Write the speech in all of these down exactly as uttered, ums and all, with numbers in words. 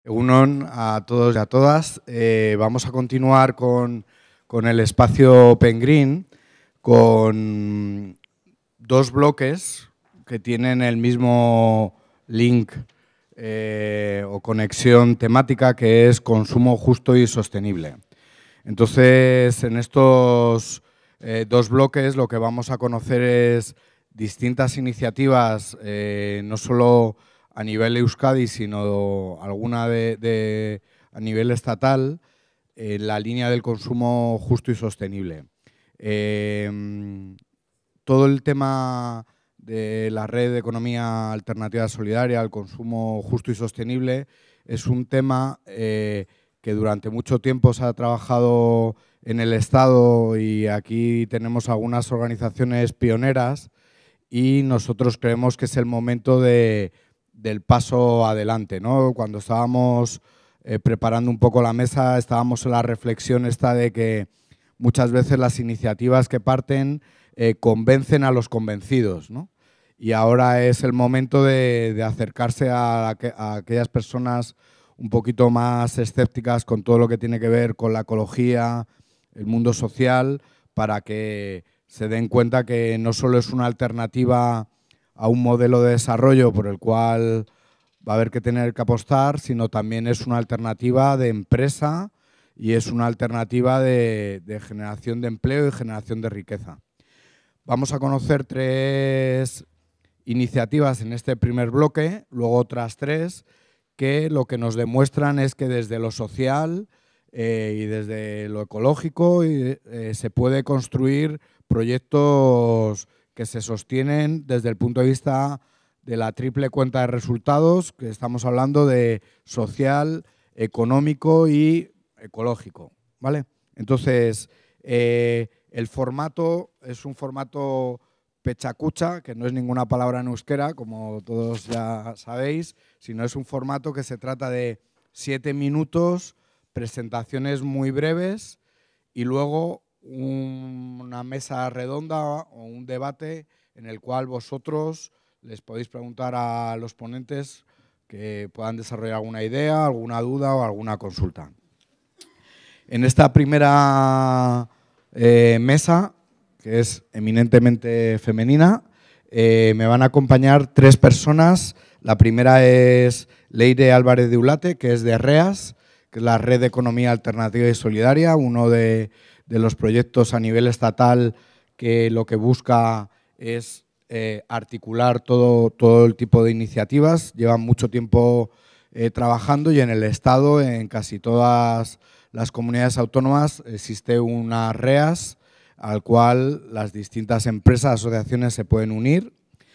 Egunon a todos y a todas. Eh, vamos a continuar con, con el espacio Open Green, con dos bloques que tienen el mismo link eh, o conexión temática, que es consumo justo y sostenible. Entonces, en estos eh, dos bloques lo que vamos a conocer es distintas iniciativas, eh, no solo a nivel Euskadi, sino alguna de, de, a nivel estatal, en la línea del consumo justo y sostenible. Eh, todo el tema de la red de economía alternativa solidaria, el consumo justo y sostenible, es un tema eh, que durante mucho tiempo se ha trabajado en el Estado, y aquí tenemos algunas organizaciones pioneras, y nosotros creemos que es el momento de, del paso adelante, ¿no? Cuando estábamos eh, preparando un poco la mesa, estábamos en la reflexión esta de que muchas veces las iniciativas que parten eh, convencen a los convencidos, ¿no? Y ahora es el momento de, de acercarse a, a, a aquellas personas un poquito más escépticas con todo lo que tiene que ver con la ecología, el mundo social, para que se den cuenta que no solo es una alternativa a un modelo de desarrollo por el cual va a haber que tener que apostar, sino también es una alternativa de empresa y es una alternativa de, de generación de empleo y generación de riqueza. Vamos a conocer tres iniciativas en este primer bloque, luego otras tres, que lo que nos demuestran es que desde lo social eh, y desde lo ecológico y, eh, se puede construir proyectos que se sostienen desde el punto de vista de la triple cuenta de resultados, que estamos hablando de social, económico y ecológico, ¿vale? Entonces, eh, el formato es un formato pechacucha, que no es ninguna palabra en euskera, como todos ya sabéis, sino es un formato que se trata de siete minutos, presentaciones muy breves y luego un, una mesa redonda o un debate en el cual vosotros les podéis preguntar a los ponentes que puedan desarrollar alguna idea, alguna duda o alguna consulta. En esta primera eh, mesa, que es eminentemente femenina, eh, me van a acompañar tres personas. La primera es Leire Álvarez de Ulate, que es de REAS, que es la Red de Economía Alternativa y Solidaria, uno de, de los proyectos a nivel estatal que lo que busca es eh, articular todo, todo el tipo de iniciativas. Llevan mucho tiempo eh, trabajando, y en el Estado, en casi todas las comunidades autónomas, existe una REAS al cual las distintas empresas, asociaciones se pueden unir.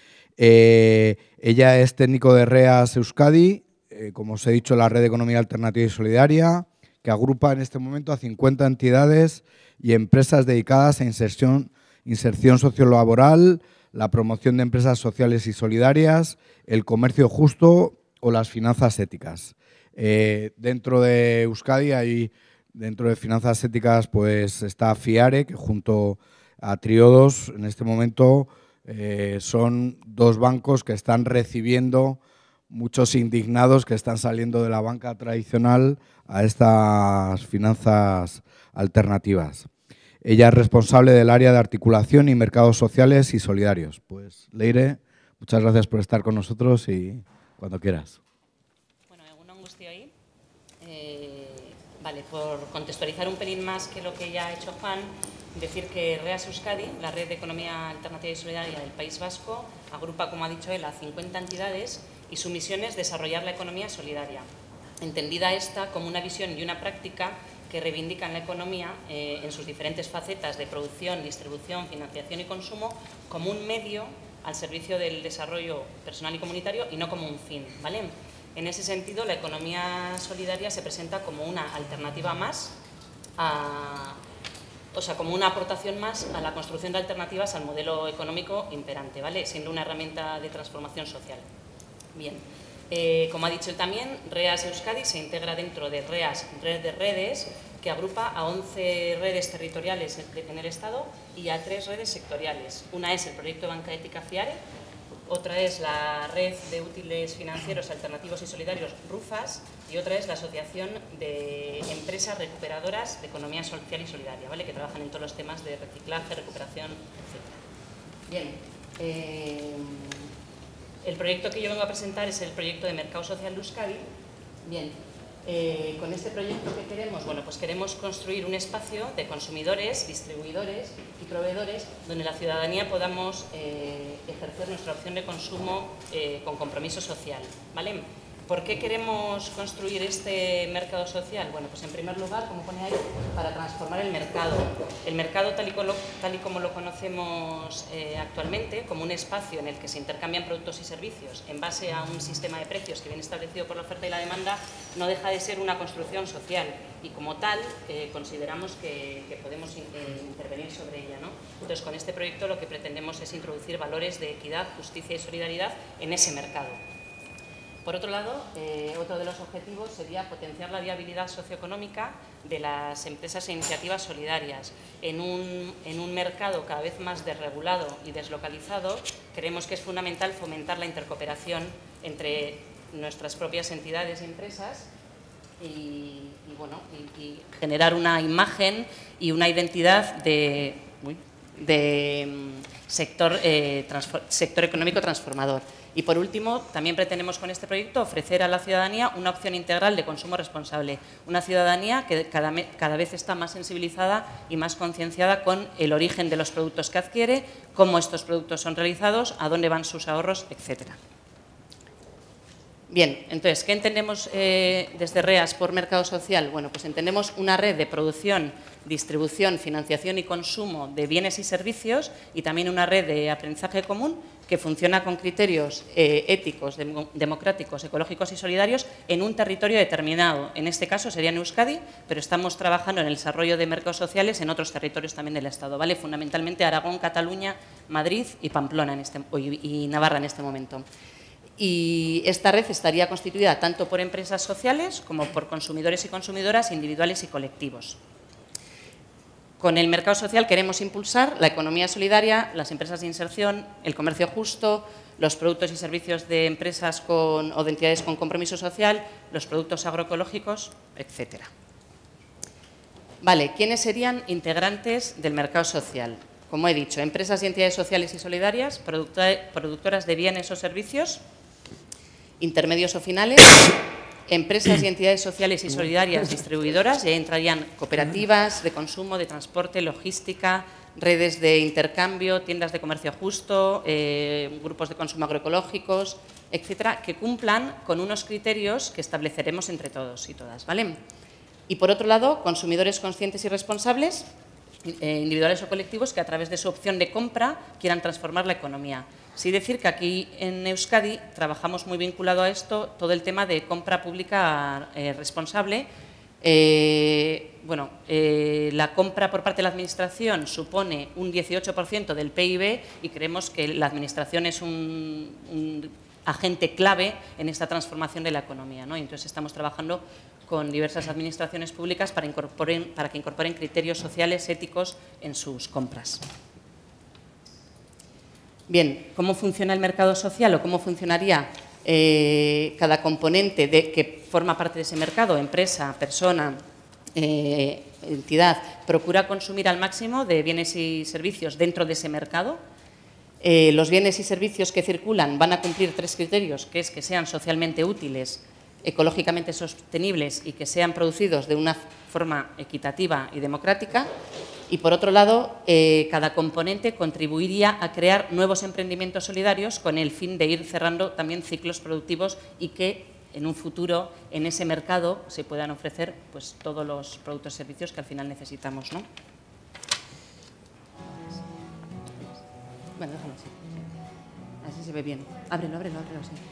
Eh, ella es técnico de REAS Euskadi, eh, como os he dicho, la Red de Economía Alternativa y Solidaria, que agrupa en este momento a cincuenta entidades y empresas dedicadas a inserción, inserción sociolaboral, la promoción de empresas sociales y solidarias, el comercio justo o las finanzas éticas. Eh, dentro de Euskadi hay, dentro de finanzas éticas, pues está FIARE, que junto a Triodos en este momento eh, son dos bancos que están recibiendo muchos indignados que están saliendo de la banca tradicional a estas finanzas alternativas. Ella es responsable del área de articulación y mercados sociales y solidarios. Pues Leire, muchas gracias por estar con nosotros y cuando quieras. Bueno, egunon guztioi. Eh, vale, por contextualizar un pelín más que lo que ya ha hecho Juan, decir que REAS Euskadi, la Red de Economía Alternativa y Solidaria del País Vasco, agrupa, como ha dicho él, a cincuenta entidades y su misión es desarrollar la economía solidaria, entendida esta como una visión y una práctica que reivindican la economía eh, en sus diferentes facetas de producción, distribución, financiación y consumo como un medio al servicio del desarrollo personal y comunitario y no como un fin, ¿vale? En ese sentido, la economía solidaria se presenta como una alternativa más, a, o sea, como una aportación más a la construcción de alternativas al modelo económico imperante, ¿vale? Siendo una herramienta de transformación social. Bien, eh, como ha dicho él también, REAS Euskadi se integra dentro de REAS, Red de Redes, que agrupa a once redes territoriales en el Estado y a tres redes sectoriales. Una es el proyecto Banca Ética FIARE, otra es la Red de Útiles Financieros Alternativos y Solidarios, RUFAS, y otra es la Asociación de Empresas Recuperadoras de Economía Social y Solidaria, ¿vale? Que trabajan en todos los temas de reciclaje, recuperación, etcétera. Bien, eh, el proyecto que yo vengo a presentar es el proyecto de Mercado Social de Euskadi. Bien, eh, con este proyecto que queremos, bueno, pues queremos construir un espacio de consumidores, distribuidores y proveedores donde la ciudadanía podamos eh, ejercer nuestra opción de consumo eh, con compromiso social, ¿vale? ¿Por qué queremos construir este mercado social? Bueno, pues en primer lugar, como pone ahí, para transformar el mercado. El mercado tal y como lo, tal y como lo conocemos eh, actualmente, como un espacio en el que se intercambian productos y servicios en base a un sistema de precios que viene establecido por la oferta y la demanda, no deja de ser una construcción social y como tal eh, consideramos que, que podemos in, eh, intervenir sobre ella, ¿no? Entonces, con este proyecto lo que pretendemos es introducir valores de equidad, justicia y solidaridad en ese mercado. Por otro lado, eh, otro de los objetivos sería potenciar la viabilidad socioeconómica de las empresas e iniciativas solidarias. En un, en un mercado cada vez más desregulado y deslocalizado, creemos que es fundamental fomentar la intercooperación entre nuestras propias entidades y empresas y, y, bueno, y, y generar una imagen y una identidad de, uy, de sector, eh, sector económico transformador. Y por último, también pretendemos con este proyecto ofrecer a la ciudadanía una opción integral de consumo responsable. Una ciudadanía que cada, cada vez está más sensibilizada y más concienciada con el origen de los productos que adquiere, cómo estos productos son realizados, a dónde van sus ahorros, etcétera. Bien, entonces, ¿qué entendemos eh, desde REAS por mercado social? Bueno, pues entendemos una red de producción, distribución, financiación y consumo de bienes y servicios y también una red de aprendizaje común que funciona con criterios eh, éticos, dem democráticos, ecológicos y solidarios en un territorio determinado. En este caso sería en Euskadi, pero estamos trabajando en el desarrollo de mercados sociales en otros territorios también del Estado, ¿vale? Fundamentalmente Aragón, Cataluña, Madrid y Pamplona en este, y, y Navarra en este momento. Y esta red estaría constituida tanto por empresas sociales como por consumidores y consumidoras individuales y colectivos. Con el mercado social queremos impulsar la economía solidaria, las empresas de inserción, el comercio justo, los productos y servicios de empresas con, o de entidades con compromiso social, los productos agroecológicos, etcétera. Vale, ¿quiénes serían integrantes del mercado social? Como he dicho, empresas y entidades sociales y solidarias, productoras de bienes o servicios, intermedios o finales, empresas y entidades sociales y solidarias distribuidoras, y ahí entrarían cooperativas de consumo, de transporte, logística, redes de intercambio, tiendas de comercio justo, eh, grupos de consumo agroecológicos, etcétera, que cumplan con unos criterios que estableceremos entre todos y todas, ¿vale? Y por otro lado, consumidores conscientes y responsables, eh, individuales o colectivos, que a través de su opción de compra quieran transformar la economía. Sí decir que aquí en Euskadi trabajamos muy vinculado a esto, todo el tema de compra pública eh, responsable. Eh, bueno, eh, la compra por parte de la Administración supone un dieciocho por ciento del P I B y creemos que la Administración es un, un agente clave en esta transformación de la economía, ¿no? Y entonces estamos trabajando con diversas administraciones públicas para, incorporen, para que incorporen criterios sociales, éticos en sus compras. Bien, ¿cómo funciona el mercado social o cómo funcionaría eh, cada componente de, que forma parte de ese mercado? Empresa, persona, eh, entidad, procura consumir al máximo de bienes y servicios dentro de ese mercado. Eh, los bienes y servicios que circulan van a cumplir tres criterios, que es que sean socialmente útiles, ecológicamente sostenibles y que sean producidos de una forma equitativa y democrática. Y, por otro lado, eh, cada componente contribuiría a crear nuevos emprendimientos solidarios con el fin de ir cerrando también ciclos productivos y que en un futuro en ese mercado se puedan ofrecer pues, todos los productos y servicios que al final necesitamos, ¿no? Bueno, déjalo así. Así se ve bien. Ábrelo, ábrelo, ábrelo, sí.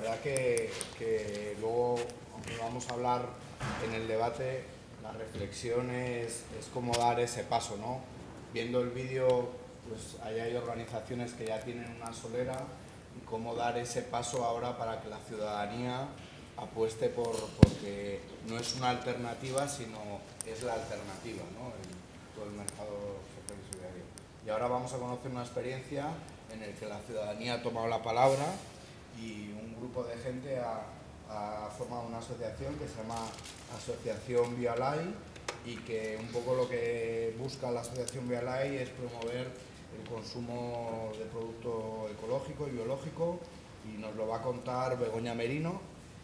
verdad que, que luego, aunque vamos a hablar en el debate, la reflexión es, es cómo dar ese paso, ¿no? Viendo el vídeo, pues ahí hay organizaciones que ya tienen una solera y cómo dar ese paso ahora para que la ciudadanía apueste por, porque no es una alternativa, sino es la alternativa, ¿no? En todo el mercado social y solidario. Y ahora vamos a conocer una experiencia en la que la ciudadanía ha tomado la palabra y un grupo de gente ha, ha formado una asociación que se llama Asociación Biolai, y que un poco lo que busca la Asociación Biolai es promover el consumo de producto ecológico y biológico, y nos lo va a contar Begoña Merino.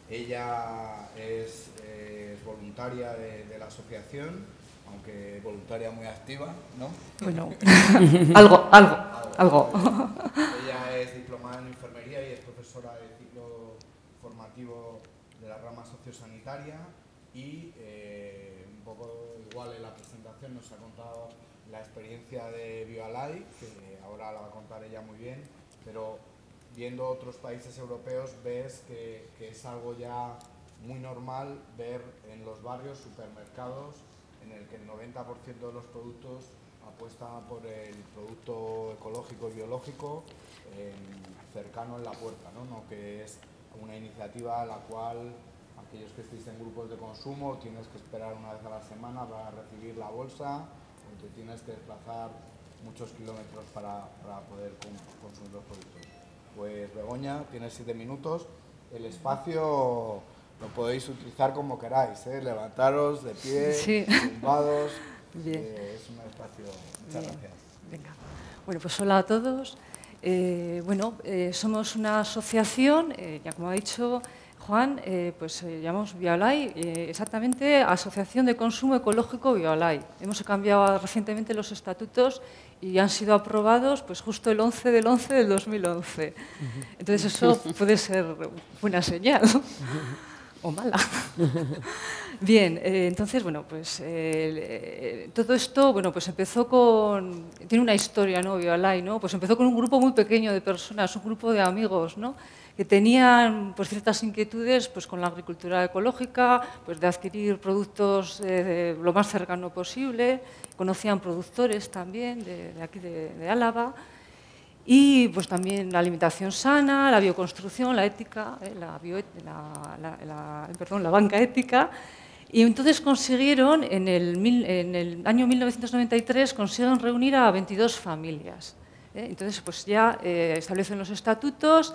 Ella es, eh, es voluntaria de, de la asociación, aunque voluntaria muy activa, ¿no? Bueno, algo, algo, algo. Ella es diplomada en enfermería y es profesora de ciclo formativo de la rama sociosanitaria y eh, un poco igual en la presentación nos ha contado la experiencia de Biolai, que ahora la va a contar ella muy bien, pero viendo otros países europeos ves que, que es algo ya muy normal ver en los barrios supermercados en el que el noventa por ciento de los productos apuestan por el producto ecológico y biológico eh, cercano en la puerta, ¿no? No que es una iniciativa a la cual aquellos que estéis en grupos de consumo tienes que esperar una vez a la semana para recibir la bolsa, o te tienes que desplazar muchos kilómetros para, para poder consumir los productos. Pues Begoña, tienes siete minutos. El espacio lo podéis utilizar como queráis, ¿eh? Levantaros de pie, sí. tumbados. Bien. Eh, es un espacio. Muchas Bien. gracias. Venga. Bueno, pues hola a todos. Eh, bueno, eh, somos una asociación, eh, ya como ha dicho Juan, eh, pues eh, llamamos Biolai, eh, exactamente Asociación de Consumo Ecológico Biolai. Hemos cambiado recientemente los estatutos y han sido aprobados pues justo el once del once del dos mil once. Entonces eso puede ser buena señal o mala. Bien, eh, entonces, bueno, pues eh, eh, todo esto, bueno, pues empezó con, tiene una historia, ¿no? Biolai, ¿no? Pues empezó con un grupo muy pequeño de personas, un grupo de amigos, ¿no? Que tenían pues ciertas inquietudes pues con la agricultura ecológica, pues de adquirir productos eh, lo más cercano posible, conocían productores también de, de aquí de, de Álava, y pues también la alimentación sana, la bioconstrucción, la ética, eh, la, bio, la, la, la, perdón, la banca ética. Y entonces consiguieron, en el, mil, en el año mil novecientos noventa y tres, consiguieron reunir a veintidós familias. ¿eh? Entonces pues ya eh, establecen los estatutos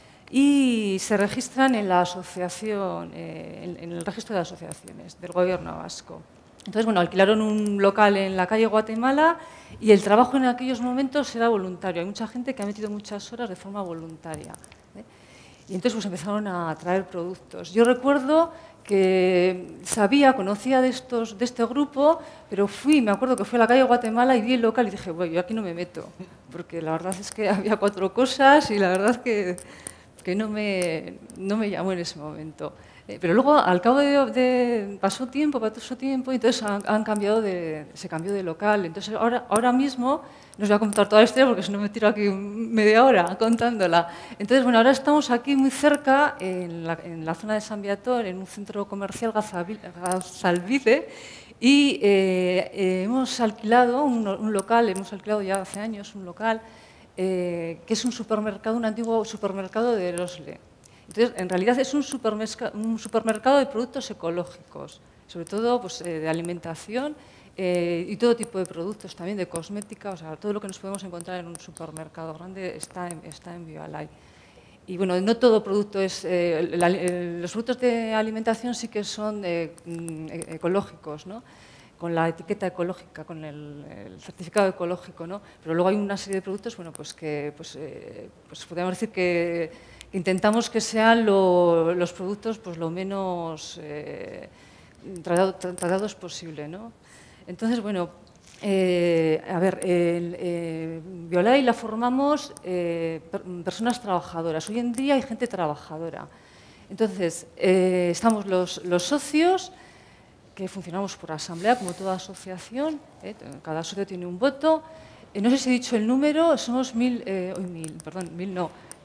y se registran en la asociación, eh, en, en el registro de asociaciones del Gobierno vasco. Entonces, bueno, alquilaron un local en la calle Guatemala y el trabajo en aquellos momentos era voluntario. Hay mucha gente que ha metido muchas horas de forma voluntaria, ¿eh? Y entonces pues empezaron a traer productos. Yo recuerdo que sabía, conocía de, estos, de este grupo, pero fui, me acuerdo que fui a la calle Guatemala y vi el local y dije, bueno, yo aquí no me meto, porque la verdad es que había cuatro cosas y la verdad que, que no, me, no me llamó en ese momento. Pero luego, al cabo de, de pasó tiempo, pasó tiempo, y entonces han, han cambiado de, se cambió de local. Entonces, ahora, ahora mismo, no os voy a contar toda la historia porque si no me tiro aquí media hora contándola. Entonces, bueno, ahora estamos aquí muy cerca, en la, en la zona de San Viator, en un centro comercial, Gazalvide, y eh, eh, hemos alquilado un, un local, hemos alquilado ya hace años un local, eh, que es un supermercado, un antiguo supermercado de Erosle. Entonces, en realidad es un supermercado, un supermercado de productos ecológicos, sobre todo pues, eh, de alimentación eh, y todo tipo de productos, también de cosmética, o sea, todo lo que nos podemos encontrar en un supermercado grande está en, está en Biolai. Y bueno, no todo producto es, eh, la, eh, los productos de alimentación sí que son eh, ecológicos, ¿no? Con la etiqueta ecológica, con el, el certificado ecológico, ¿no? Pero luego hay una serie de productos, bueno, pues que, pues, eh, pues podríamos decir que intentamos que sean lo, los productos pues, lo menos eh, tratado, tratados posible, ¿no? Entonces, bueno, eh, a ver, el, eh, Biolai la formamos eh, per, personas trabajadoras. Hoy en día hay gente trabajadora. Entonces, eh, estamos los, los socios, que funcionamos por asamblea, como toda asociación, eh, cada socio tiene un voto. Eh, no sé si he dicho el número, somos mil, eh, mil perdón, mil no,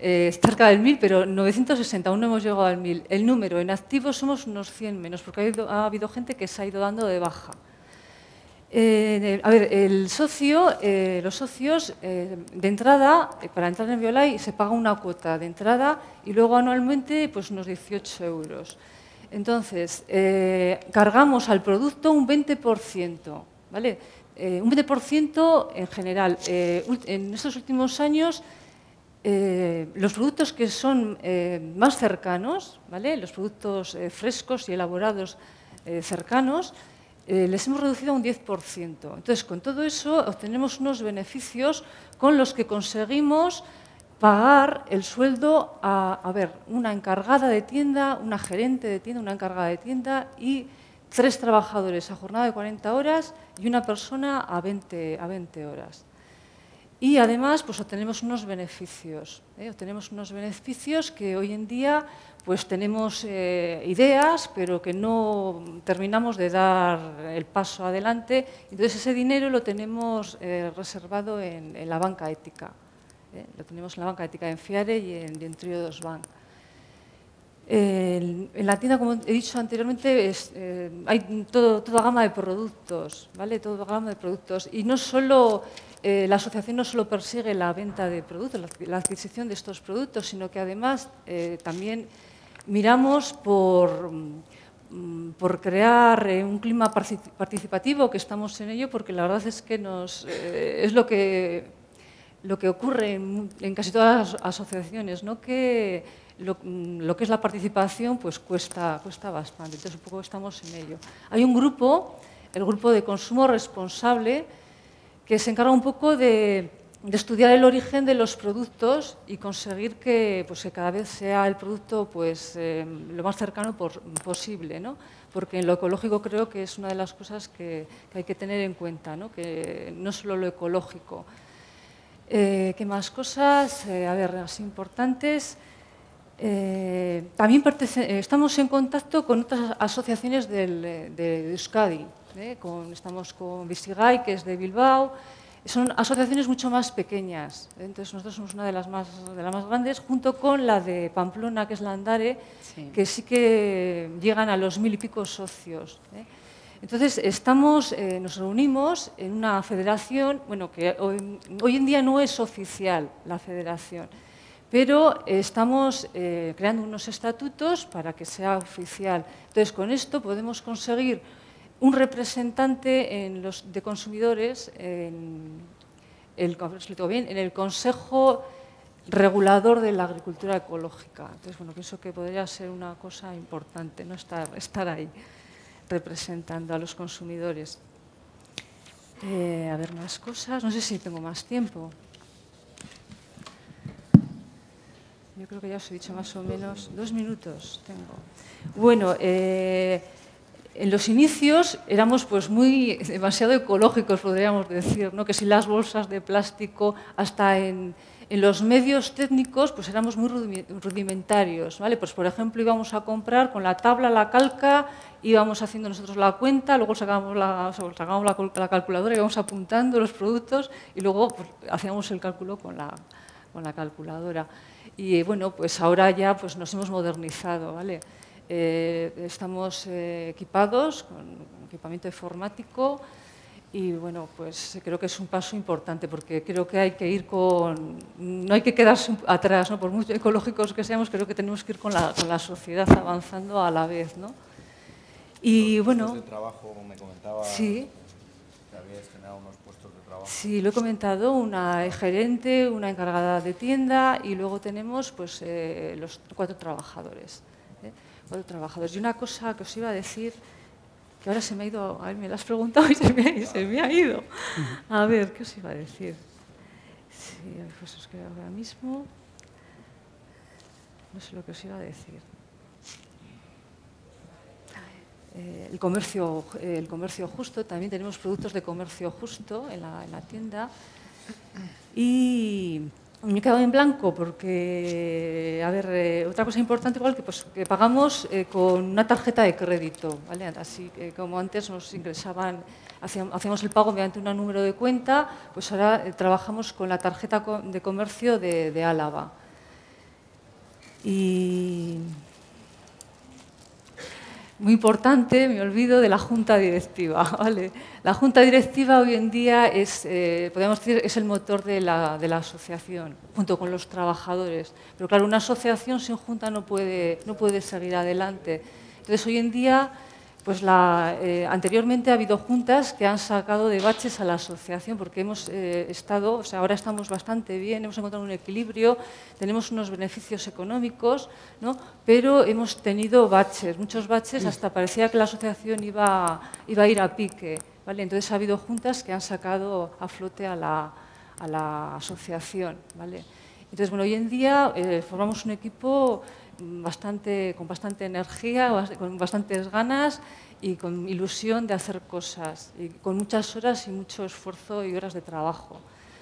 eh, cerca del mil, pero novecientos sesenta, aún no hemos llegado al mil. El número en activos somos unos cien menos, porque ha habido, ha habido gente que se ha ido dando de baja. Eh, a ver, el socio, eh, los socios, eh, de entrada, eh, para entrar en Biolay se paga una cuota de entrada y luego anualmente pues, unos dieciocho euros. Entonces, eh, cargamos al producto un veinte por ciento, ¿vale? Eh, un veinte por ciento en general. Eh, en estos últimos años, eh, los productos que son eh, más cercanos, ¿vale? Los productos eh, frescos y elaborados eh, cercanos, Eh, les hemos reducido un diez por ciento. Entonces, con todo eso, obtenemos unos beneficios con los que conseguimos pagar el sueldo a, a ver, una encargada de tienda, una gerente de tienda, una encargada de tienda y tres trabajadores a jornada de cuarenta horas y una persona a veinte, a veinte horas. Y además, pues obtenemos unos beneficios. ¿eh? Obtenemos unos beneficios que hoy en día pues tenemos eh, ideas, pero que no terminamos de dar el paso adelante. Entonces, ese dinero lo tenemos eh, reservado en, en la banca ética. ¿eh? Lo tenemos en la banca ética en Fiare y en, y en Triodos Bank. Eh, en la tienda, como he dicho anteriormente, es, eh, hay todo, toda gama de productos, ¿vale? Toda gama de productos. Y no solo, eh, la asociación no solo persigue la venta de productos, la, la adquisición de estos productos, sino que además eh, también miramos por, por crear un clima participativo, que estamos en ello, porque la verdad es que nos, eh, es lo que, lo que ocurre en, en casi todas las asociaciones, ¿no? Que lo, lo que es la participación pues cuesta, cuesta bastante, entonces un poco estamos en ello. Hay un grupo, el grupo de consumo responsable, que se encarga un poco de de estudiar el origen de los productos y conseguir que, pues, que cada vez sea el producto pues, eh, lo más cercano por, posible, ¿no? Porque en lo ecológico creo que es una de las cosas que, que hay que tener en cuenta, ¿no? Que no solo lo ecológico. Eh, ¿Qué más cosas? Eh, a ver, así importantes. Eh, también estamos en contacto con otras asociaciones del, de, de Euskadi. ¿eh? Con, estamos con Visigay, que es de Bilbao. Son asociaciones mucho más pequeñas, ¿eh? Entonces nosotros somos una de las, más, de las más grandes, junto con la de Pamplona, que es la Andare, sí. Que sí que llegan a los mil y pico socios. ¿eh? Entonces estamos, eh, nos reunimos en una federación, bueno, que hoy, hoy en día no es oficial la federación, pero estamos eh, creando unos estatutos para que sea oficial. Entonces con esto podemos conseguir un representante en los, de consumidores en el, bien, en el Consejo Regulador de la Agricultura Ecológica. Entonces, bueno, pienso que podría ser una cosa importante, ¿no? estar, estar ahí representando a los consumidores. Eh, a ver, más cosas. No sé si tengo más tiempo. Yo creo que ya os he dicho más o menos. Dos minutos tengo. Bueno, eh, en los inicios éramos pues muy demasiado ecológicos, podríamos decir, ¿no? Que si las bolsas de plástico, hasta en, en los medios técnicos, pues éramos muy rudimentarios, ¿vale? Pues por ejemplo íbamos a comprar con la tabla, la calca, íbamos haciendo nosotros la cuenta, luego sacábamos la, sacábamos la, la calculadora, íbamos apuntando los productos y luego pues, hacíamos el cálculo con la, con la calculadora. Y bueno, pues ahora ya pues, nos hemos modernizado, ¿vale? Eh, estamos eh, equipados con equipamiento informático y bueno, pues creo que es un paso importante porque creo que hay que ir con, no hay que quedarse atrás, ¿no? Por muy ecológicos que seamos, creo que tenemos que ir con la, con la sociedad avanzando a la vez, ¿no? Y los bueno, puestos de trabajo, me comentaba, sí, que habías generado unos puestos de trabajo. Sí, lo he comentado, una gerente, una encargada de tienda y luego tenemos pues eh, los cuatro trabajadores. ¿eh? Cuatro trabajadores. Y una cosa que os iba a decir, que ahora se me ha ido, a ver, me lo has preguntado y se me ha, se me ha ido. A ver, ¿qué os iba a decir? Sí, pues os quedo ahora mismo. No sé lo que os iba a decir. Eh, el, comercio, eh, el comercio justo, también tenemos productos de comercio justo en la, en la tienda. Y me he quedado en blanco porque, a ver, eh, otra cosa importante igual que, pues, que pagamos eh, con una tarjeta de crédito, ¿vale? Así que como antes nos ingresaban, hacíamos, hacíamos el pago mediante un número de cuenta, pues ahora eh, trabajamos con la tarjeta de comercio de, de Álava. Y muy importante, me olvido de la junta directiva, ¿vale? La junta directiva hoy en día es, eh, podemos decir, es el motor de la, de la asociación, junto con los trabajadores. Pero claro, una asociación sin junta no puede, no puede seguir adelante. Entonces, hoy en día, pues la, eh, anteriormente ha habido juntas que han sacado de baches a la asociación porque hemos eh, estado, o sea, ahora estamos bastante bien, hemos encontrado un equilibrio, tenemos unos beneficios económicos, ¿no? Pero hemos tenido baches, muchos baches, hasta parecía que la asociación iba, iba a ir a pique, ¿vale? Entonces ha habido juntas que han sacado a flote a la, a la asociación, ¿vale? Entonces, bueno, hoy en día eh, formamos un equipo bastante, con bastante energía, con bastantes ganas y con ilusión de hacer cosas, y con muchas horas y mucho esfuerzo y horas de trabajo.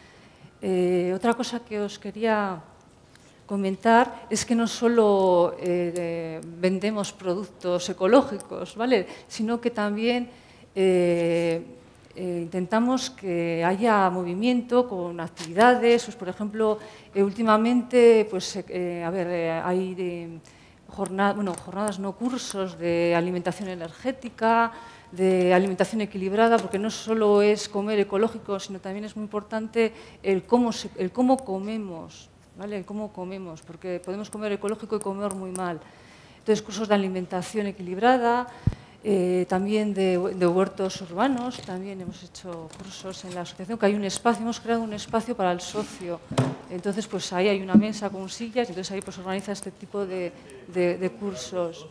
Eh, otra cosa que os quería comentar es que no solo eh, vendemos productos ecológicos, ¿vale? Sino que también eh, eh, intentamos que haya movimiento con actividades, pues, por ejemplo, eh, últimamente, pues, eh, a ver, eh, hay de, jornada, bueno, jornadas, no cursos de alimentación energética, de alimentación equilibrada, porque no solo es comer ecológico, sino también es muy importante el cómo, se, el cómo comemos, ¿vale? El cómo comemos, porque podemos comer ecológico y comer muy mal. Entonces, cursos de alimentación equilibrada, Eh, también de, de huertos urbanos, también hemos hecho cursos en la asociación, que hay un espacio, hemos creado un espacio para el socio. Entonces, pues ahí hay una mesa con sillas, y entonces ahí pues organiza este tipo de, de, de cursos.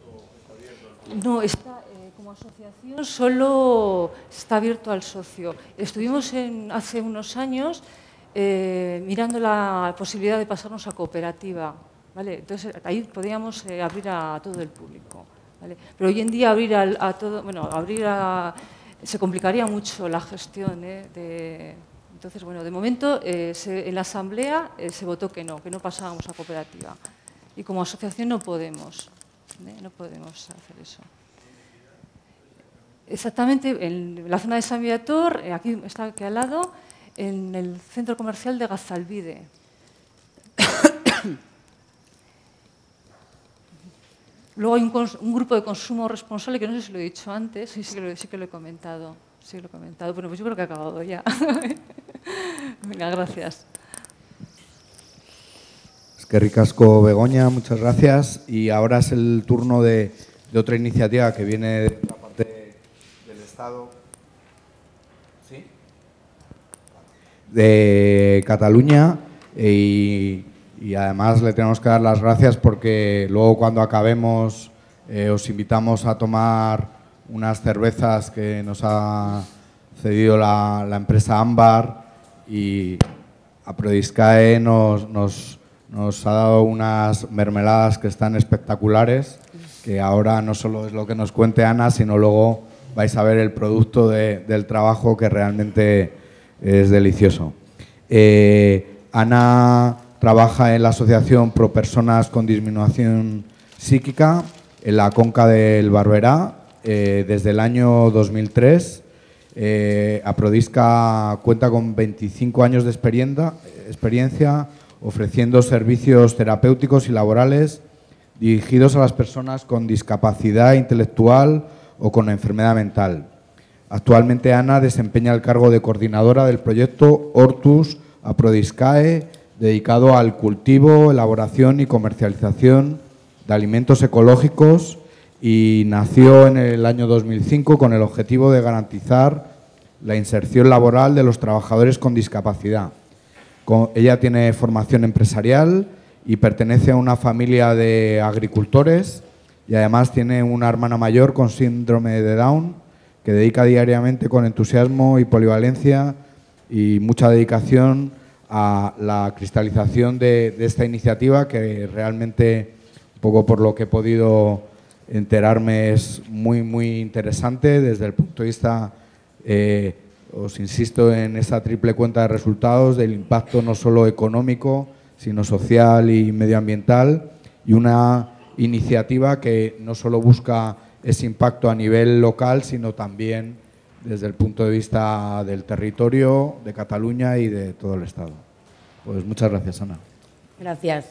No, está, eh, como asociación solo está abierto al socio. Estuvimos en, hace unos años eh, mirando la posibilidad de pasarnos a cooperativa, ¿vale? Entonces ahí podíamos eh, abrir a todo el público. ¿Vale? Pero hoy en día abrir a, a todo, bueno, abrir a, se complicaría mucho la gestión, ¿eh? de, entonces, bueno, de momento eh, se, en la asamblea eh, se votó que no, que no pasábamos a cooperativa. Y como asociación no podemos, ¿eh? no podemos hacer eso. Exactamente, en la zona de San Viator, eh, aquí está aquí al lado, en el centro comercial de Gazalbide. Luego hay un, un grupo de consumo responsable, que no sé si lo he dicho antes, sí, sí, que, lo, sí que lo he comentado. Sí lo he comentado. Bueno, pues yo creo que he acabado ya. Venga, gracias. Es que ricasco, Begoña, muchas gracias. Y ahora es el turno de, de otra iniciativa que viene de la parte del Estado. ¿Sí? De Cataluña y... Y además le tenemos que dar las gracias porque luego cuando acabemos eh, os invitamos a tomar unas cervezas que nos ha cedido la, la empresa Ámbar, y Aprodiscae nos, nos, nos ha dado unas mermeladas que están espectaculares, que ahora no solo es lo que nos cuente Ana, sino luego vais a ver el producto de, del trabajo, que realmente es delicioso. Eh, Ana trabaja en la Asociación Pro Personas con Disminución Psíquica en la Conca del Barberá eh, desde el año dos mil tres. Eh, Aprodisca cuenta con veinticinco años de experiencia, experiencia ofreciendo servicios terapéuticos y laborales dirigidos a las personas con discapacidad intelectual o con enfermedad mental. Actualmente Ana desempeña el cargo de coordinadora del proyecto Hortus Aprodiscae, dedicado al cultivo, elaboración y comercialización de alimentos ecológicos, y nació en el año dos mil cinco con el objetivo de garantizar la inserción laboral de los trabajadores con discapacidad. Ella tiene formación empresarial y pertenece a una familia de agricultores, y además tiene una hermana mayor con síndrome de Down que dedica diariamente con entusiasmo y polivalencia y mucha dedicación a la cristalización de, de esta iniciativa, que realmente, un poco por lo que he podido enterarme, es muy, muy interesante desde el punto de vista, eh, os insisto en esa triple cuenta de resultados, del impacto no solo económico, sino social y medioambiental, y una iniciativa que no solo busca ese impacto a nivel local, sino también desde el punto de vista del territorio, de Cataluña y de todo el Estado. Pues muchas gracias, Ana. Gracias.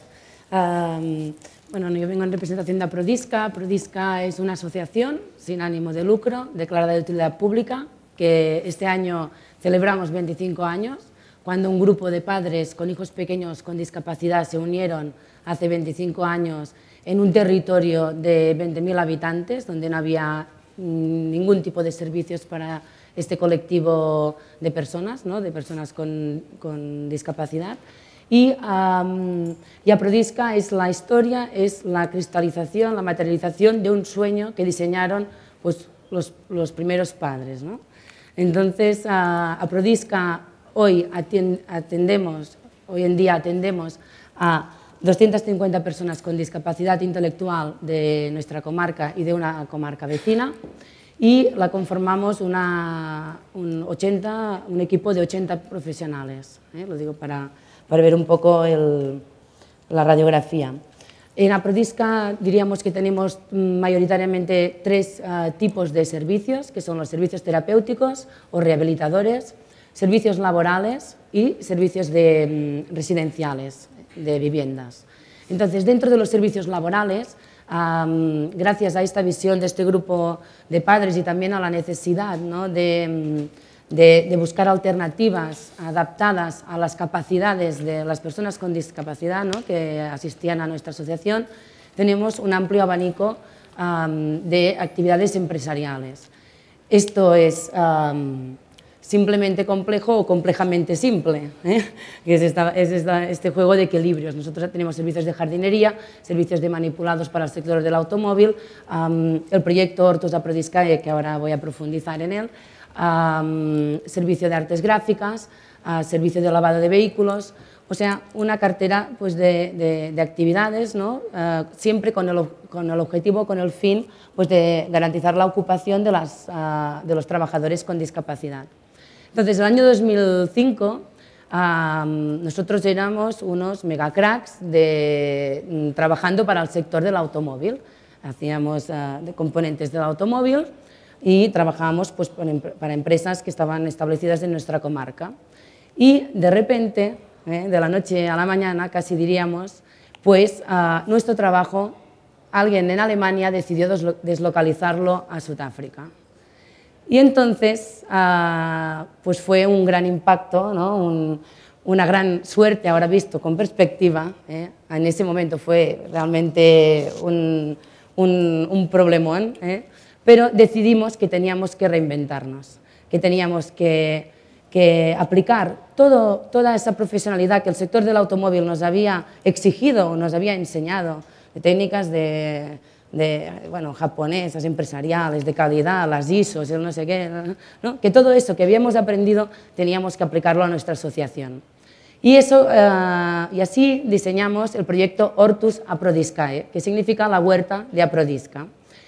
Um, bueno, yo vengo en representación de Aprodisca. Aprodisca es una asociación sin ánimo de lucro, declarada de utilidad pública, que este año celebramos veinticinco años, cuando un grupo de padres con hijos pequeños con discapacidad se unieron hace veinticinco años en un territorio de veinte mil habitantes, donde no había ningún tipo de servicios para este colectivo de personas, ¿no? de personas con, con discapacidad. Y, um, y Aprodisca es la historia, es la cristalización, la materialización de un sueño que diseñaron pues, los, los primeros padres, ¿no? Entonces, uh, Aprodisca hoy atendemos, hoy en día atendemos a doscientas cincuenta personas con discapacidad intelectual de nuestra comarca y de una comarca vecina, y la conformamos una, un, ochenta, un equipo de ochenta profesionales, ¿eh? Lo digo para, para ver un poco el, la radiografía. En Aprodisca diríamos que tenemos mayoritariamente tres uh, tipos de servicios, que son los servicios terapéuticos o rehabilitadores, servicios laborales y servicios de, um, residenciales, de viviendas. Entonces, dentro de los servicios laborales, um, gracias a esta visión de este grupo de padres y también a la necesidad, ¿no? de, de, de buscar alternativas adaptadas a las capacidades de las personas con discapacidad, ¿no? que asistían a nuestra asociación, tenemos un amplio abanico um, de actividades empresariales. Esto es um, simplemente complejo o complejamente simple, ¿eh? que es, esta, es esta, este juego de equilibrios. Nosotros tenemos servicios de jardinería, servicios de manipulados para el sector del automóvil, um, el proyecto Hortus Aprodisca, que ahora voy a profundizar en él, um, servicio de artes gráficas, uh, servicio de lavado de vehículos, o sea, una cartera pues, de, de, de actividades, ¿no? uh, siempre con el, con el objetivo, con el fin pues, de garantizar la ocupación de, las, uh, de los trabajadores con discapacidad. Entonces, el año dos mil cinco, um, nosotros éramos unos megacracks de, um, trabajando para el sector del automóvil. Hacíamos uh, de componentes del automóvil y trabajábamos pues, para empresas que estaban establecidas en nuestra comarca. Y de repente, eh, de la noche a la mañana, casi diríamos, pues uh, nuestro trabajo, alguien en Alemania decidió deslo deslocalizarlo a Sudáfrica. Y entonces, uh, pues fue un gran impacto, ¿no? un, una gran suerte ahora visto con perspectiva. ¿eh? En ese momento fue realmente un, un, un problemón, ¿eh? pero decidimos que teníamos que reinventarnos, que teníamos que, que aplicar todo, toda esa profesionalidad que el sector del automóvil nos había exigido, nos había enseñado, de técnicas de... de, bueno, japonesas, empresariales, de calidad, las I S Os, el no sé qué, ¿no? que todo eso que habíamos aprendido teníamos que aplicarlo a nuestra asociación. Y, eso, uh, y así diseñamos el proyecto Hortus Aprodiscae, que significa la huerta de Aprodisca.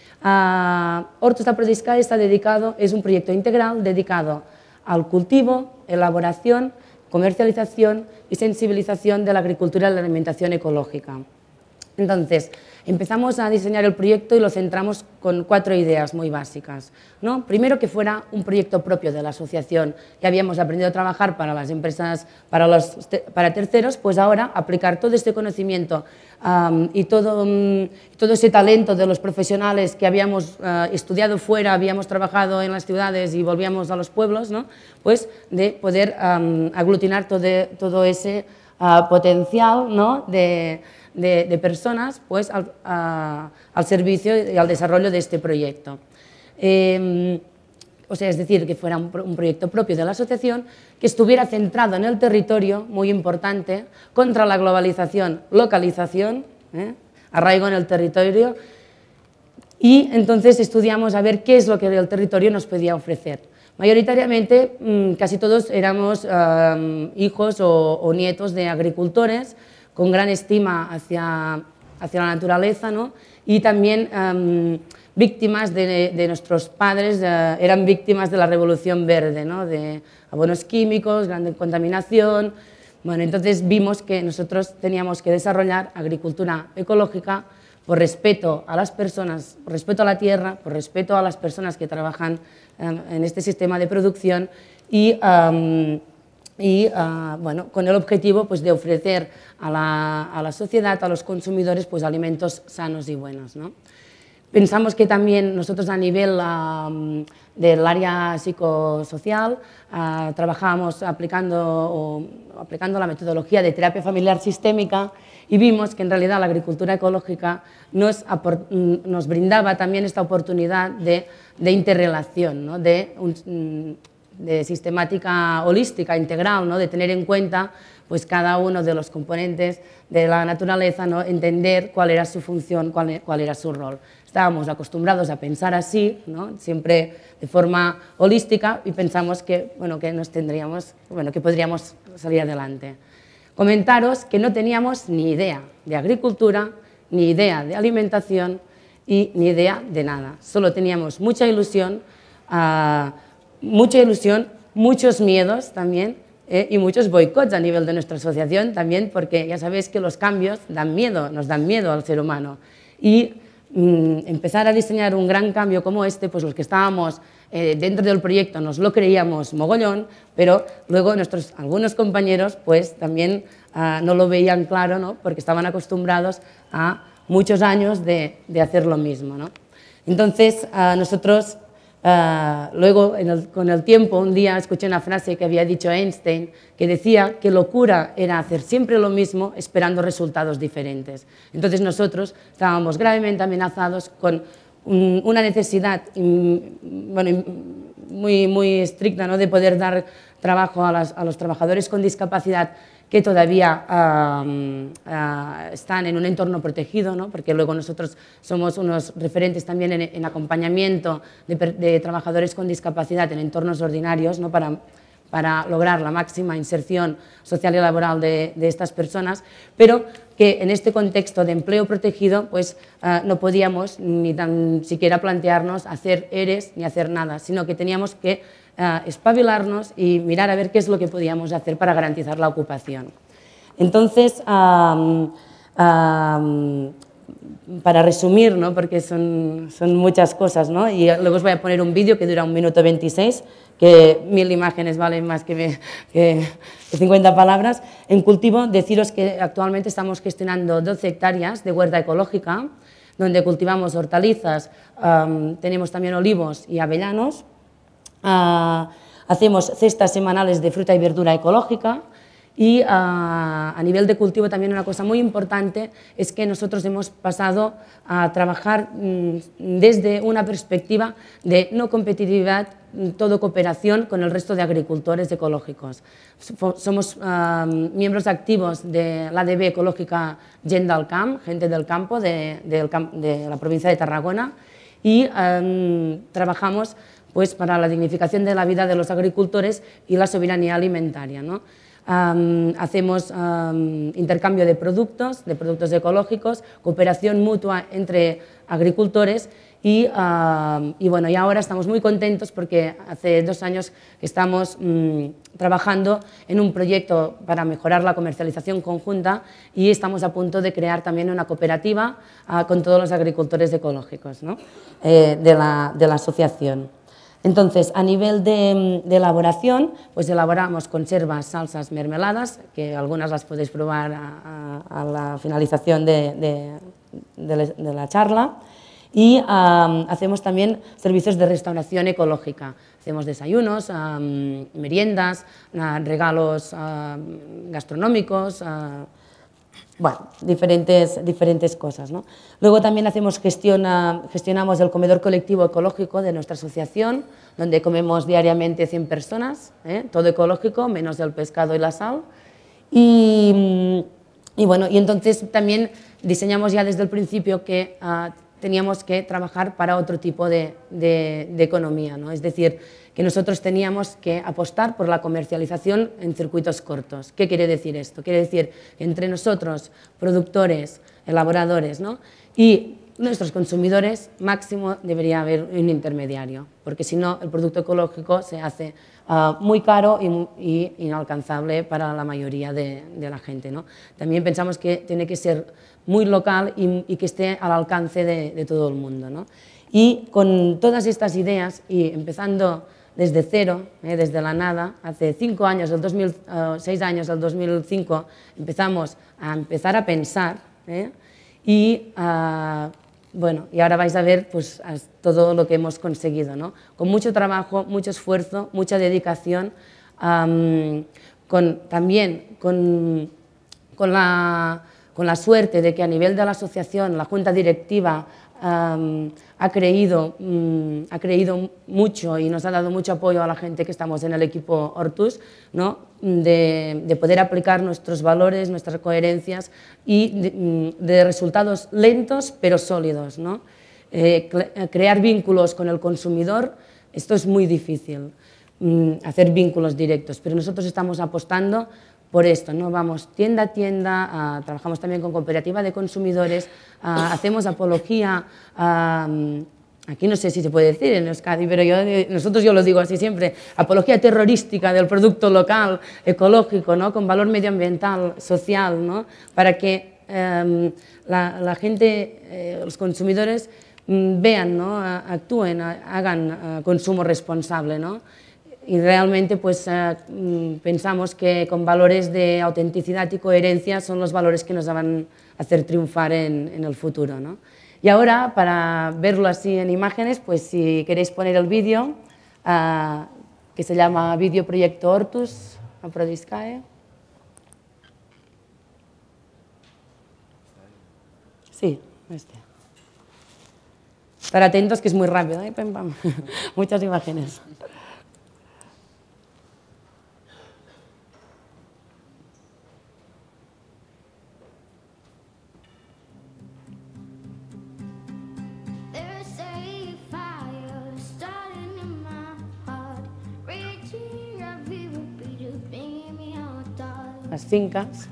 Uh, Hortus Aprodiscae está dedicado, es un proyecto integral dedicado al cultivo, elaboración, comercialización y sensibilización de la agricultura y la alimentación ecológica. Entonces, empezamos a diseñar el proyecto y lo centramos con cuatro ideas muy básicas, ¿no? Primero, que fuera un proyecto propio de la asociación. Ya habíamos aprendido a trabajar para las empresas, para, los, para terceros, pues ahora aplicar todo este conocimiento um, y todo, um, todo ese talento de los profesionales que habíamos uh, estudiado fuera, habíamos trabajado en las ciudades y volvíamos a los pueblos, ¿no? Pues de poder um, aglutinar todo, todo ese uh, potencial, ¿no? de, De, de personas pues, al, a, al servicio y al desarrollo de este proyecto. Eh, o sea, es decir, que fuera un, un proyecto propio de la asociación, que estuviera centrado en el territorio, muy importante, contra la globalización, localización, ¿eh? arraigo en el territorio, y entonces estudiamos a ver qué es lo que el territorio nos podía ofrecer. Mayoritariamente, casi todos éramos um, hijos o, o nietos de agricultores, con gran estima hacia, hacia la naturaleza, ¿no? y también um, víctimas de, de nuestros padres, uh, eran víctimas de la revolución verde, ¿no? de abonos químicos, gran contaminación. Bueno, entonces vimos que nosotros teníamos que desarrollar agricultura ecológica por respeto a las personas, por respeto a la tierra, por respeto a las personas que trabajan um, en este sistema de producción y um, y uh, bueno, con el objetivo pues, de ofrecer a la, a la sociedad, a los consumidores, pues, alimentos sanos y buenos, ¿no? Pensamos que también nosotros a nivel uh, del área psicosocial uh, trabajábamos aplicando, o, aplicando la metodología de terapia familiar sistémica y vimos que en realidad la agricultura ecológica nos, nos brindaba también esta oportunidad de, de interrelación, ¿no? de, un, de sistemática holística, integral, ¿no? De tener en cuenta pues, cada uno de los componentes de la naturaleza, ¿no? Entender cuál era su función, cuál, cuál era su rol. Estábamos acostumbrados a pensar así, ¿no? Siempre de forma holística, y pensamos que, bueno, que, nos tendríamos, bueno, que podríamos salir adelante. Comentaros que no teníamos ni idea de agricultura, ni idea de alimentación y ni idea de nada. Solo teníamos mucha ilusión, uh, mucha ilusión, muchos miedos también, eh, y muchos boicots a nivel de nuestra asociación también, porque ya sabéis que los cambios dan miedo, nos dan miedo al ser humano. Y empezar a diseñar un gran cambio como este, pues los que estábamos eh, dentro del proyecto nos lo creíamos mogollón, pero luego nuestros algunos compañeros pues también uh, no lo veían claro, ¿no? Porque estaban acostumbrados a muchos años de, de hacer lo mismo, ¿no? Entonces uh, nosotros uh, luego en el, con el tiempo un día escuché una frase que había dicho Einstein que decía que locura era hacer siempre lo mismo esperando resultados diferentes. Entonces nosotros estábamos gravemente amenazados con un, una necesidad bueno, muy, muy estricta, ¿no? De poder dar trabajo a, las, a los trabajadores con discapacidad que todavía uh, uh, están en un entorno protegido, ¿no? Porque luego nosotros somos unos referentes también en, en acompañamiento de, de trabajadores con discapacidad en entornos ordinarios, ¿no? para, para lograr la máxima inserción social y laboral de, de estas personas, pero que en este contexto de empleo protegido pues, uh, no podíamos ni tan siquiera plantearnos hacer ERES ni hacer nada, sino que teníamos que Uh, espabilarnos y mirar a ver qué es lo que podíamos hacer para garantizar la ocupación. Entonces, um, um, para resumir, ¿no? Porque son, son muchas cosas, ¿no? Y luego os voy a poner un vídeo que dura un minuto veintiséis, que mil imágenes valen más que, me, que, que cincuenta palabras. En cultivo, deciros que actualmente estamos gestionando doce hectáreas de huerta ecológica, donde cultivamos hortalizas, um, tenemos también olivos y avellanos. Uh, hacemos cestas semanales de fruta y verdura ecológica y uh, a nivel de cultivo también una cosa muy importante es que nosotros hemos pasado a trabajar mm, desde una perspectiva de no competitividad, todo cooperación con el resto de agricultores ecológicos. Somos uh, miembros activos de la A D B ecológica Gent del Camp, gente del campo de, de, de la provincia de Tarragona, y um, trabajamos pues, para la dignificación de la vida de los agricultores y la soberanía alimentaria, ¿no? Um, hacemos um, intercambio de productos, de productos ecológicos, cooperación mutua entre agricultores y, uh, y, bueno, y ahora estamos muy contentos porque hace dos años que estamos um, trabajando en un proyecto para mejorar la comercialización conjunta y estamos a punto de crear también una cooperativa uh, con todos los agricultores ecológicos, ¿no? eh, de, la, de la asociación. Entonces, a nivel de, de elaboración, pues elaboramos conservas, salsas, mermeladas, que algunas las podéis probar a, a, a la finalización de, de, de, de la charla, y um, hacemos también servicios de restauración ecológica. Hacemos desayunos, um, meriendas, uh, regalos uh, gastronómicos, uh, bueno, diferentes, diferentes cosas, ¿no? Luego también hacemos gestiona, gestionamos el comedor colectivo ecológico de nuestra asociación, donde comemos diariamente cien personas, ¿eh? Todo ecológico, menos el pescado y la sal. Y, y, bueno, y entonces también diseñamos ya desde el principio que uh, teníamos que trabajar para otro tipo de, de, de economía, ¿no? Es decir, que nosotros teníamos que apostar por la comercialización en circuitos cortos. ¿Qué quiere decir esto? Quiere decir que entre nosotros, productores, elaboradores, ¿no? y nuestros consumidores, máximo debería haber un intermediario, porque si no, el producto ecológico se hace uh, muy caro y, y inalcanzable para la mayoría de, de la gente, ¿no? También pensamos que tiene que ser muy local y, y que esté al alcance de, de todo el mundo, ¿no? Y con todas estas ideas, y empezando desde cero, eh, desde la nada, hace cinco años, el dos mil, uh, seis años, el dos mil cinco, empezamos a empezar a pensar, eh, y, uh, bueno, y ahora vais a ver pues, todo lo que hemos conseguido, ¿no? Con mucho trabajo, mucho esfuerzo, mucha dedicación, um, con, también con, con, la, con la suerte de que a nivel de la asociación, la junta directiva, Um, ha, creído, um, ha creído mucho y nos ha dado mucho apoyo a la gente que estamos en el equipo Hortus, ¿no? de, de poder aplicar nuestros valores, nuestras coherencias y de, de resultados lentos pero sólidos, ¿no? Eh, crear vínculos con el consumidor, esto es muy difícil, um, hacer vínculos directos, pero nosotros estamos apostando por esto, ¿no? Vamos tienda a tienda, uh, trabajamos también con cooperativa de consumidores, uh, hacemos apología, uh, aquí no sé si se puede decir en Euskadi, pero yo, nosotros yo lo digo así siempre, apología terrorística del producto local, ecológico, ¿no? Con valor medioambiental, social, ¿no? Para que um, la, la gente, eh, los consumidores um, vean, ¿no? Actúen, hagan uh, consumo responsable, ¿no? Y realmente pues, uh, pensamos que con valores de autenticidad y coherencia son los valores que nos van a hacer triunfar en, en el futuro, ¿no? Y ahora, para verlo así en imágenes, pues si queréis poner el vídeo, uh, que se llama Vídeo Proyecto Hortus, a Prodiscae. Sí, este. Estar atentos que es muy rápido, ¿eh? Pam, pam. Muchas imágenes. Las fincas.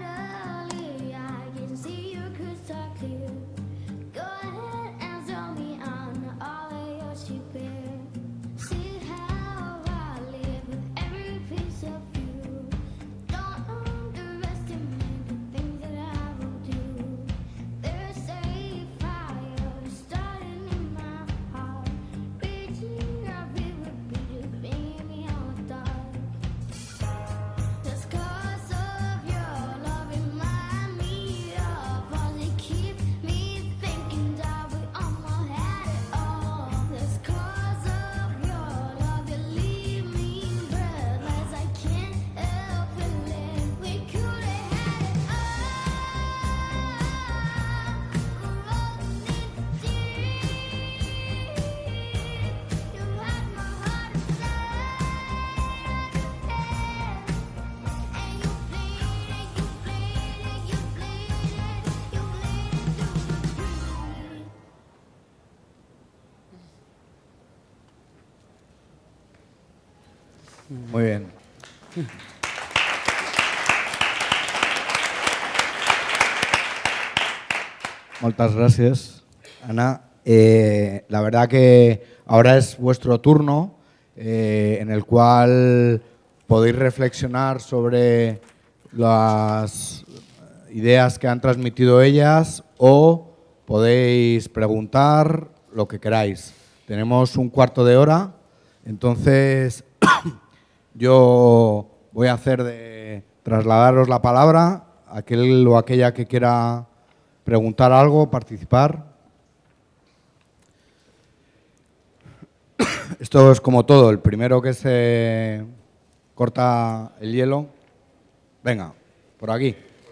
Muy bien. Muchas gracias, Ana. Eh, la verdad que ahora es vuestro turno, eh, en el cual podéis reflexionar sobre las ideas que han transmitido ellas o podéis preguntar lo que queráis. Tenemos un cuarto de hora, entonces yo voy a hacer de trasladaros la palabra a aquel o aquella que quiera preguntar algo, participar. Esto es como todo, el primero que se corta el hielo. Venga, por aquí.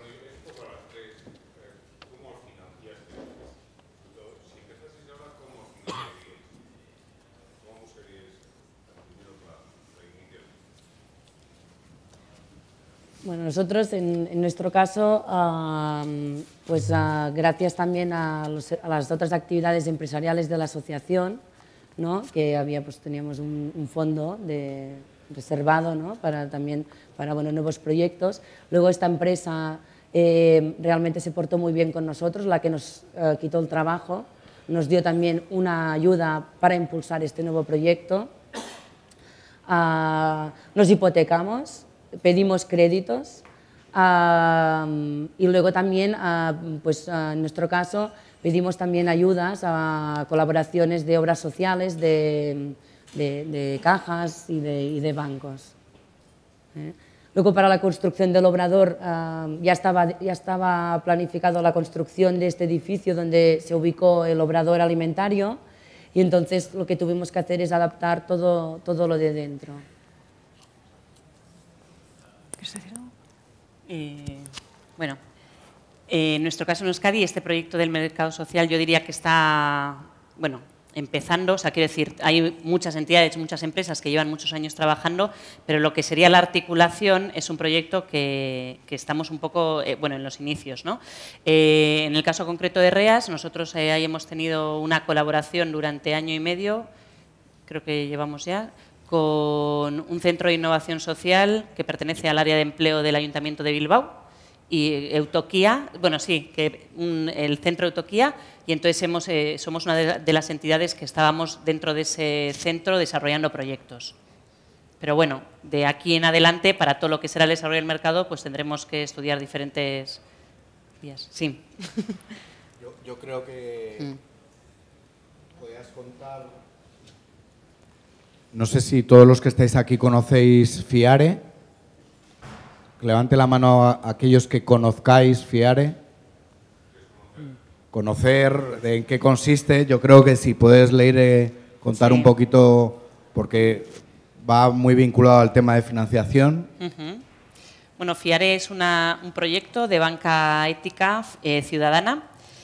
Bueno, nosotros en, en nuestro caso, uh, pues uh, gracias también a, los, a las otras actividades empresariales de la asociación, ¿no? Que había, pues teníamos un, un fondo de, reservado, ¿no? Para también para bueno, nuevos proyectos. Luego esta empresa eh, realmente se portó muy bien con nosotros, la que nos uh, quitó el trabajo, nos dio también una ayuda para impulsar este nuevo proyecto. Uh, nos hipotecamos. Pedimos créditos uh, y luego también, uh, pues, uh, en nuestro caso, pedimos también ayudas a colaboraciones de obras sociales, de, de, de cajas y de, y de bancos. ¿Eh? Luego, para la construcción del obrador, uh, ya, estaba, ya estaba planificado la construcción de este edificio donde se ubicó el obrador alimentario, y entonces lo que tuvimos que hacer es adaptar todo, todo lo de dentro. ¿Quieres decir algo? Eh, bueno, eh, en nuestro caso en Euskadi, este proyecto del mercado social yo diría que está, bueno, empezando, o sea, quiero decir, hay muchas entidades, muchas empresas que llevan muchos años trabajando, pero lo que sería la articulación es un proyecto que, que estamos un poco, eh, bueno, en los inicios, ¿no? Eh, en el caso concreto de REAS, nosotros eh, ahí hemos tenido una colaboración durante año y medio, creo que llevamos ya, con un centro de innovación social que pertenece al área de empleo del Ayuntamiento de Bilbao, y Eutoquia, bueno, sí, que un, el centro Eutoquia, y entonces hemos, eh, somos una de, de las entidades que estábamos dentro de ese centro desarrollando proyectos. Pero bueno, de aquí en adelante, para todo lo que será el desarrollo del mercado, pues tendremos que estudiar diferentes vías. Sí. Yo, yo creo que Mm. podías contar... No sé si todos los que estáis aquí conocéis FIARE. Levante la mano a aquellos que conozcáis FIARE. Conocer de en qué consiste. Yo creo que si puedes leer, eh, contar Sí. un poquito, porque va muy vinculado al tema de financiación. Uh-huh. Bueno, FIARE es una, un proyecto de banca ética eh, ciudadana.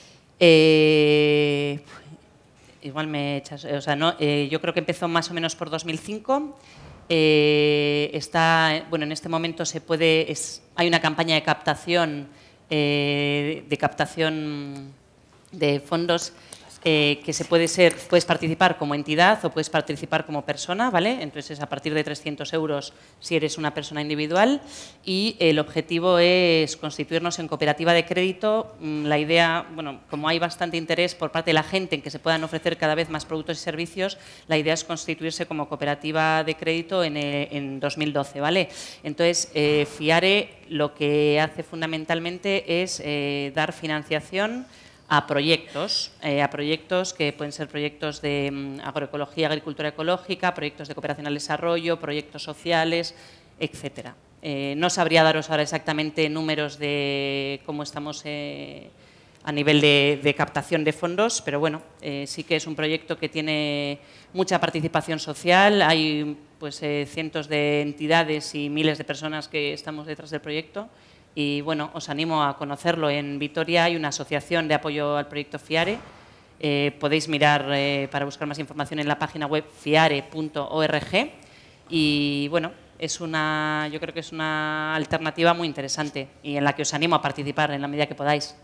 Eh, igual me echas, o sea, no, eh, yo creo que empezó más o menos por dos mil cinco. Eh, está, bueno, en este momento se puede, es, hay una campaña de captación, eh, de captación de fondos eh, que se puede ser, puedes participar como entidad o puedes participar como persona, ¿vale? Entonces es a partir de trescientos euros si eres una persona individual, y el objetivo es constituirnos en cooperativa de crédito. La idea, bueno, como hay bastante interés por parte de la gente en que se puedan ofrecer cada vez más productos y servicios, la idea es constituirse como cooperativa de crédito en, eh, en dos mil doce, ¿vale? Entonces, eh, FIARE lo que hace fundamentalmente es eh, dar financiación a proyectos, eh, a proyectos que pueden ser proyectos de um, agroecología, agricultura ecológica, proyectos de cooperación al desarrollo, proyectos sociales, etcétera. Eh, no sabría daros ahora exactamente números de cómo estamos eh, a nivel de, de captación de fondos, pero bueno, eh, sí que es un proyecto que tiene mucha participación social. Hay pues eh, cientos de entidades y miles de personas que estamos detrás del proyecto. Y bueno, os animo a conocerlo. En Vitoria hay una asociación de apoyo al proyecto FIARE. Eh, podéis mirar eh, para buscar más información en la página web fiare punto org. Y bueno, es una, yo creo que es una alternativa muy interesante y en la que os animo a participar en la medida que podáis.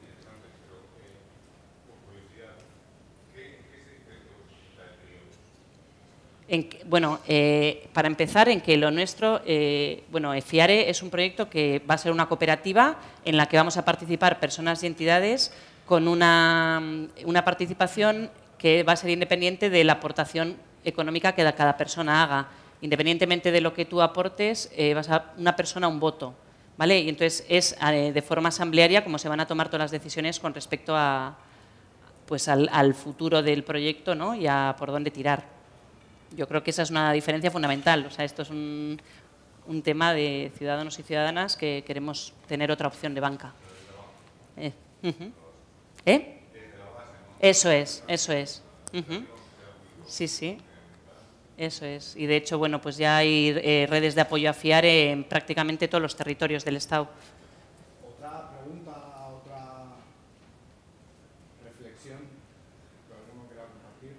En que, bueno, eh, para empezar, en que lo nuestro, eh, bueno, FIARE es un proyecto que va a ser una cooperativa en la que vamos a participar personas y entidades con una, una participación que va a ser independiente de la aportación económica que cada persona haga. Independientemente de lo que tú aportes, eh, vas a una persona un voto, ¿vale? Y entonces es eh, de forma asamblearia como se van a tomar todas las decisiones con respecto a, pues al, al futuro del proyecto, ¿no? Y a por dónde tirar. Yo creo que esa es una diferencia fundamental. O sea, esto es un, un tema de ciudadanos y ciudadanas que queremos tener otra opción de banca. Eh, uh-huh. ¿Eh? Eso es, eso es. Uh-huh. Sí, sí. Eso es. Y de hecho, bueno, pues ya hay eh, redes de apoyo a FIARE en prácticamente todos los territorios del Estado. Otra pregunta, otra reflexión que alguno quiera compartir.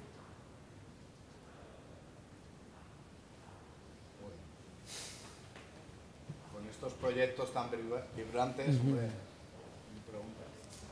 Con estos proyectos tan vibrantes, uh-huh. Hombre, mi pregunta.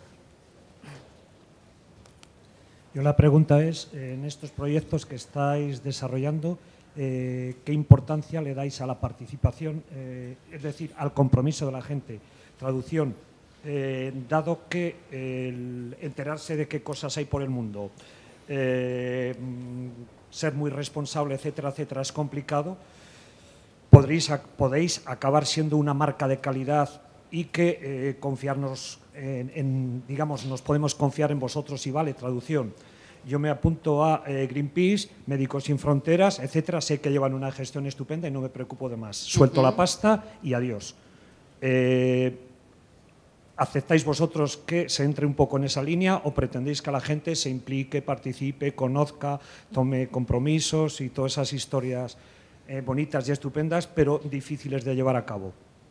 Yo la pregunta es, en estos proyectos que estáis desarrollando, eh, ¿qué importancia le dais a la participación, eh, es decir, al compromiso de la gente? Traducción, eh, dado que el enterarse de qué cosas hay por el mundo, eh, ser muy responsable, etcétera, etcétera, es complicado, ¿podréis, podéis acabar siendo una marca de calidad y que eh, confiarnos en, en, digamos, nos podemos confiar en vosotros si vale, traducción. Yo me apunto a eh, Greenpeace, Médicos Sin Fronteras, etcétera. Sé que llevan una gestión estupenda y no me preocupo de más. Suelto uh-huh. la pasta y adiós. Eh, ¿Aceptáis vosotros que se entre un poco en esa línea o pretendéis que la gente se implique, participe, conozca, tome compromisos y todas esas historias eh, bonitas y estupendas, pero difíciles de llevar a cabo?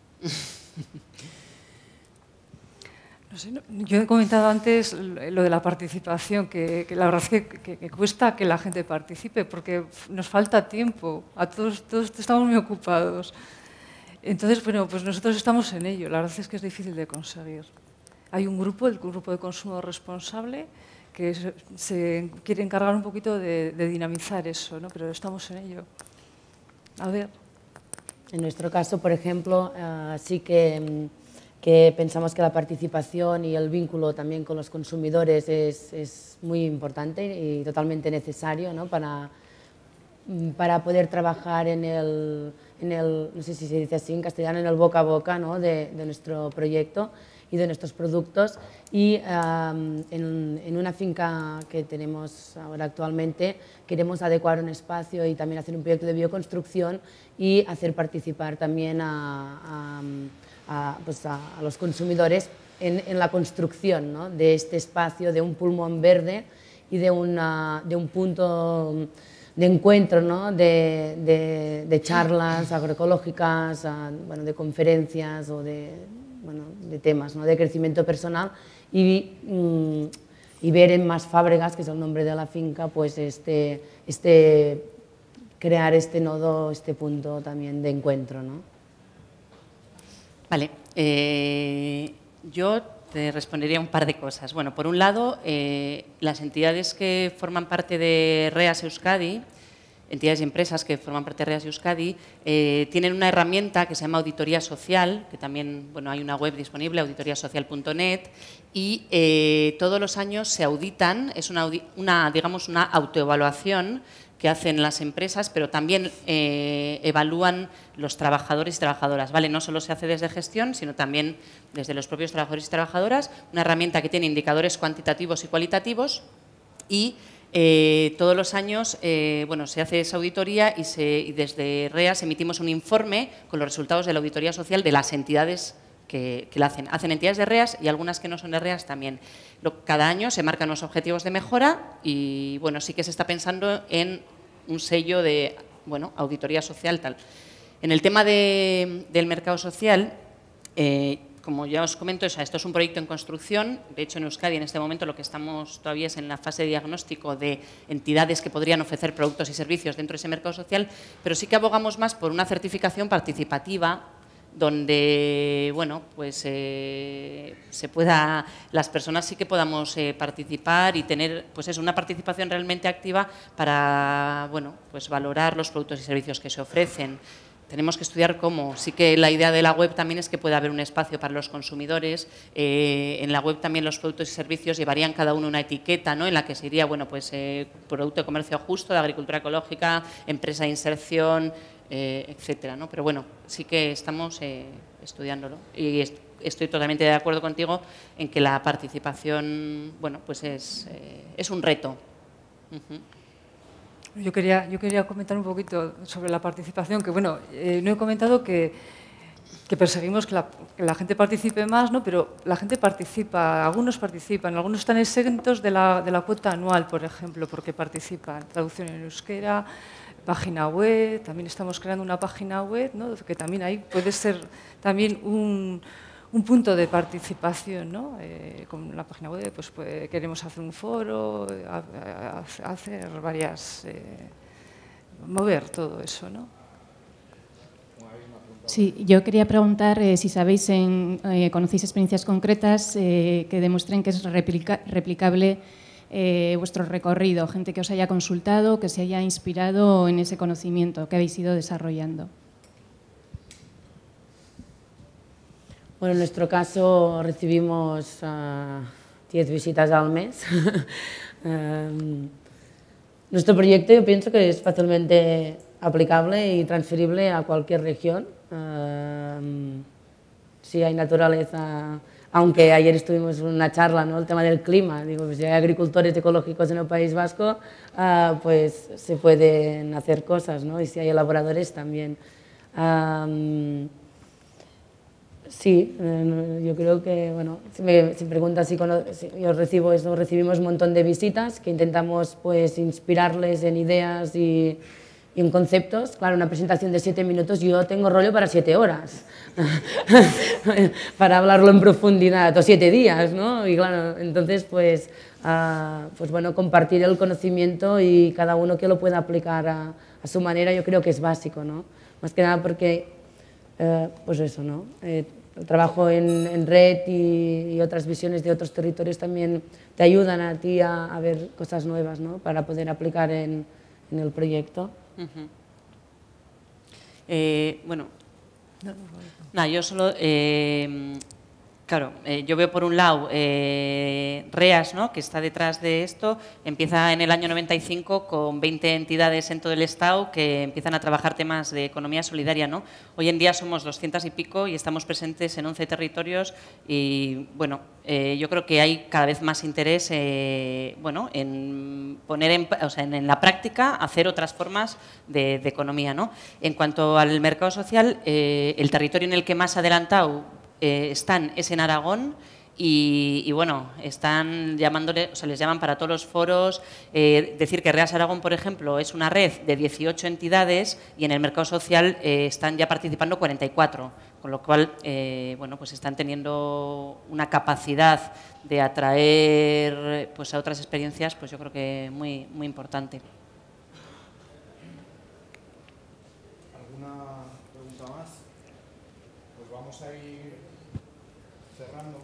No sé, yo he comentado antes lo de la participación, que, que la verdad es que, que, que cuesta que la gente participe porque nos falta tiempo, a todos, todos estamos muy ocupados. Entonces, bueno, pues nosotros estamos en ello, la verdad es que es difícil de conseguir. Hay un grupo, el Grupo de Consumo Responsable, que se, se quiere encargar un poquito de, de dinamizar eso, ¿no? Pero estamos en ello. A ver. En nuestro caso, por ejemplo, uh, sí que, que pensamos que la participación y el vínculo también con los consumidores es, es muy importante y totalmente necesario, ¿no? para, para poder trabajar en el, en el, no sé si se dice así en castellano, en el boca a boca, ¿no? de, de nuestro proyecto y de nuestros productos. Y um, en, en una finca que tenemos ahora actualmente queremos adecuar un espacio y también hacer un proyecto de bioconstrucción y hacer participar también a, a, a, pues a, a los consumidores en, en la construcción, ¿no? de este espacio, de un pulmón verde y de, una, de un punto de encuentro, ¿no? de, de, de charlas agroecológicas, a, bueno, de conferencias o de, bueno, de temas, ¿no? de crecimiento personal y, mm, y ver en Más Fábregas, que es el nombre de la finca, pues este, este, crear este nodo, este punto también de encuentro, ¿no? Vale, eh, yo te respondería un par de cosas. Bueno, por un lado, eh, las entidades que forman parte de REAS Euskadi, entidades y empresas que forman parte de REAS Euskadi, eh, tienen una herramienta que se llama Auditoría Social, que también, bueno, hay una web disponible, auditoría social punto net, y eh, todos los años se auditan, es una, una, digamos, una autoevaluación que hacen las empresas, pero también eh, evalúan los trabajadores y trabajadoras, ¿vale? No solo se hace desde gestión, sino también desde los propios trabajadores y trabajadoras, una herramienta que tiene indicadores cuantitativos y cualitativos y eh, todos los años eh, bueno, se hace esa auditoría y, se, y desde REAS emitimos un informe con los resultados de la auditoría social de las entidades que, que la hacen. Hacen entidades de REAS y algunas que no son de REAS también. Lo, cada año se marcan los objetivos de mejora y bueno, sí que se está pensando en un sello de bueno, auditoría social tal. En el tema de, del mercado social, eh, como ya os comento, o sea, esto es un proyecto en construcción. De hecho, en Euskadi en este momento lo que estamos todavía es en la fase de diagnóstico de entidades que podrían ofrecer productos y servicios dentro de ese mercado social, pero sí que abogamos más por una certificación participativa donde, bueno, pues eh, se pueda, las personas sí que podamos eh, participar y tener, pues es una participación realmente activa para, bueno, pues valorar los productos y servicios que se ofrecen. Tenemos que estudiar cómo. Sí que la idea de la web también es que pueda haber un espacio para los consumidores. Eh, en la web también los productos y servicios llevarían cada uno una etiqueta, ¿no? En la que se diría, bueno, pues eh, producto de comercio justo, de agricultura ecológica, empresa de inserción, eh, etcétera, ¿no? Pero bueno, sí que estamos eh, estudiándolo. Y est estoy totalmente de acuerdo contigo en que la participación, bueno, pues es, eh, es un reto. Uh-huh. Yo quería, yo quería comentar un poquito sobre la participación, que bueno, eh, no he comentado que, que perseguimos que la, que la gente participe más, ¿no? Pero la gente participa, algunos participan, algunos están exentos de la, de la cuota anual, por ejemplo, porque participan. Traducción en euskera, página web, también estamos creando una página web, ¿no? Que también ahí puede ser también un... un punto de participación, ¿no? Eh, con la página web pues, pues queremos hacer un foro, a, a, a hacer varias, eh, mover todo eso, ¿no? Sí, yo quería preguntar eh, si sabéis, en, eh, conocéis experiencias concretas eh, que demuestren que es replica, replicable eh, vuestro recorrido, gente que os haya consultado, que se haya inspirado en ese conocimiento que habéis ido desarrollando. Bueno, en nuestro caso recibimos uh, diez visitas al mes. um, nuestro proyecto yo pienso que es fácilmente aplicable y transferible a cualquier región. Um, si hay naturaleza, aunque ayer estuvimos en una charla, ¿no? El tema del clima, digo, pues si hay agricultores ecológicos en el País Vasco, uh, pues se pueden hacer cosas, ¿no? Y si hay elaboradores también. Um, sí, yo creo que, bueno, si me, si me preguntas si, si yo recibo eso, recibimos un montón de visitas que intentamos pues inspirarles en ideas y, y en conceptos. Claro, una presentación de siete minutos, yo tengo rollo para siete horas, para hablarlo en profundidad, o siete días, ¿no? Y claro, entonces pues, uh, pues bueno, compartir el conocimiento y cada uno que lo pueda aplicar a, a su manera, yo creo que es básico, ¿no? Más que nada porque, uh, pues eso, ¿no? Eh, el trabajo en, en red y, y otras visiones de otros territorios también te ayudan a ti a, a ver cosas nuevas, ¿no? Para poder aplicar en, en el proyecto. Uh-huh. eh, bueno, nada, yo solo, eh, claro, eh, yo veo por un lado eh, REAS, ¿no? Que está detrás de esto, empieza en el año noventa y cinco con veinte entidades en todo el Estado que empiezan a trabajar temas de economía solidaria, ¿no? Hoy en día somos doscientos y pico y estamos presentes en once territorios y, bueno, eh, yo creo que hay cada vez más interés eh, bueno, en poner en, o sea, en, en la práctica, hacer otras formas de, de economía, ¿no? En cuanto al mercado social, eh, el territorio en el que más adelantado eh, están es en Aragón. Y, y bueno, están llamándole, o sea, les llaman para todos los foros. Eh, decir que REAS Aragón, por ejemplo, es una red de dieciocho entidades y en el mercado social eh, están ya participando cuarenta y cuatro, con lo cual, eh, bueno, pues están teniendo una capacidad de atraer pues, a otras experiencias, pues yo creo que muy, muy importante. ¿Alguna pregunta más? Pues vamos a ir cerrando.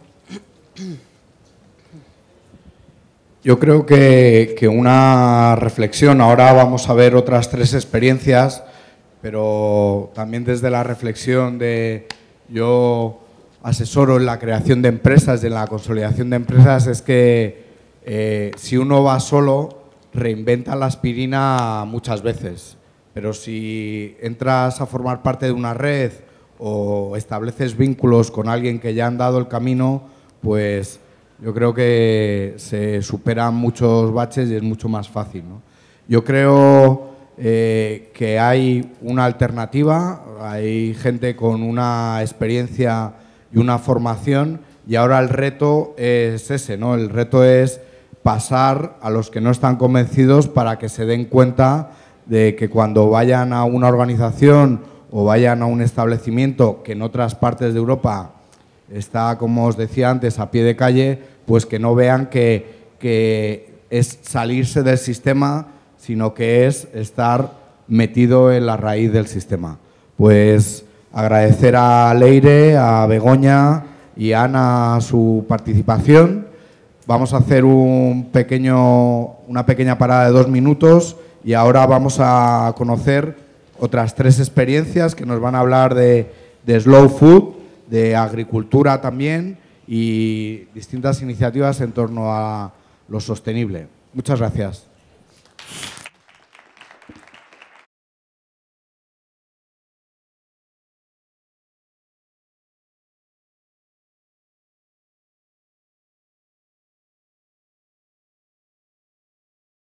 Yo creo que, que una reflexión, ahora vamos a ver otras tres experiencias, pero también desde la reflexión de yo asesoro en la creación de empresas, en la consolidación de empresas, es que eh, si uno va solo, reinventa la aspirina muchas veces, pero si entras a formar parte de una red o estableces vínculos con alguien que ya han dado el camino, pues yo creo que se superan muchos baches y es mucho más fácil, ¿no? Yo creo eh, que hay una alternativa, hay gente con una experiencia y una formación y ahora el reto es ese, ¿no? El reto es pasar a los que no están convencidos para que se den cuenta de que cuando vayan a una organización o vayan a un establecimiento que en otras partes de Europa está, como os decía antes, a pie de calle, pues que no vean que, que es salirse del sistema, sino que es estar metido en la raíz del sistema. Pues agradecer a Leire, a Begoña y a Ana su participación. Vamos a hacer un pequeño, una pequeña parada de dos minutos y ahora vamos a conocer otras tres experiencias que nos van a hablar de, de Slow Food, de agricultura también y distintas iniciativas en torno a lo sostenible. Muchas gracias.